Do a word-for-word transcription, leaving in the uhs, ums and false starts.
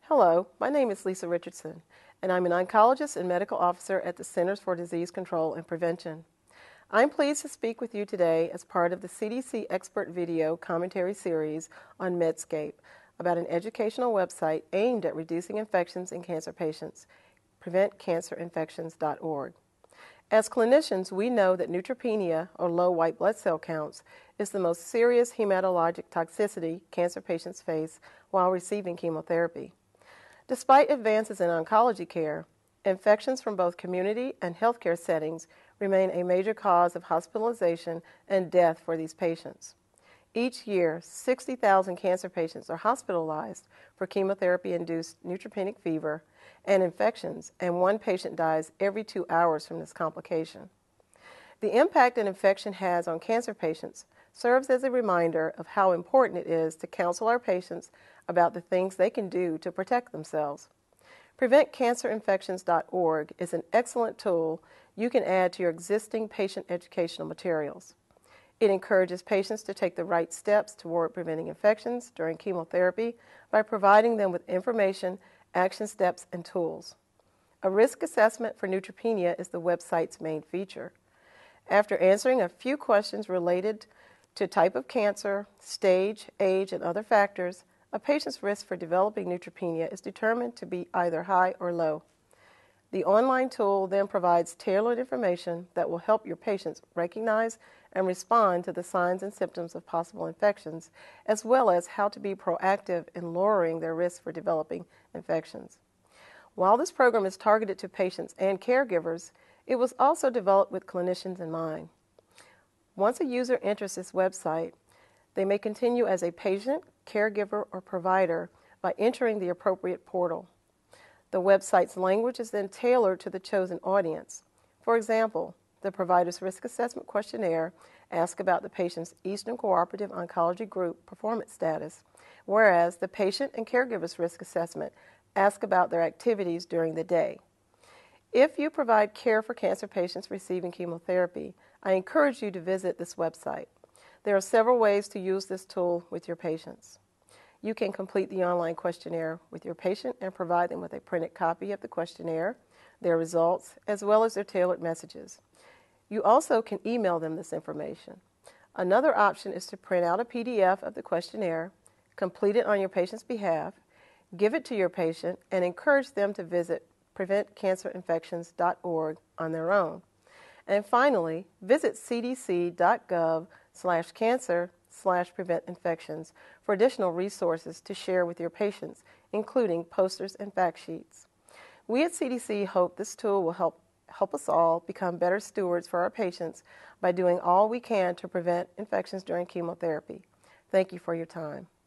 Hello, my name is Lisa Richardson, and I'm an oncologist and medical officer at the Centers for Disease Control and Prevention. I'm pleased to speak with you today as part of the C D C Expert Video Commentary Series on Medscape about an educational website aimed at reducing infections in cancer patients, prevent cancer infections dot org. As clinicians, we know that neutropenia, or low white blood cell counts, is the most serious hematologic toxicity cancer patients face while receiving chemotherapy. Despite advances in oncology care, infections from both community and healthcare settings remain a major cause of hospitalization and death for these patients. Each year, sixty thousand cancer patients are hospitalized for chemotherapy-induced neutropenic fever and infections, and one patient dies every two hours from this complication. The impact an infection has on cancer patients serves as a reminder of how important it is to counsel our patients about the things they can do to protect themselves. prevent cancer infections dot org is an excellent tool you can add to your existing patient educational materials. It encourages patients to take the right steps toward preventing infections during chemotherapy by providing them with information, action steps, and tools. A risk assessment for neutropenia is the website's main feature. After answering a few questions related to type of cancer, stage, age, and other factors, a patient's risk for developing neutropenia is determined to be either high or low. The online tool then provides tailored information that will help your patients recognize and respond to the signs and symptoms of possible infections, as well as how to be proactive in lowering their risk for developing infections. While this program is targeted to patients and caregivers, it was also developed with clinicians in mind. Once a user enters this website, they may continue as a patient, caregiver, or provider by entering the appropriate portal. The website's language is then tailored to the chosen audience. For example, the provider's risk assessment questionnaire asks about the patient's Eastern Cooperative Oncology Group performance status, whereas the patient and caregiver's risk assessment asks about their activities during the day. If you provide care for cancer patients receiving chemotherapy, I encourage you to visit this website. There are several ways to use this tool with your patients. You can complete the online questionnaire with your patient and provide them with a printed copy of the questionnaire, their results, as well as their tailored messages. You also can email them this information. Another option is to print out a P D F of the questionnaire, complete it on your patient's behalf, give it to your patient, and encourage them to visit prevent cancer infections dot org on their own. And finally, visit c d c dot gov slash cancer slash prevent infections for additional resources to share with your patients, including posters and fact sheets. We at C D C hope this tool will help, help us all become better stewards for our patients by doing all we can to prevent infections during chemotherapy. Thank you for your time.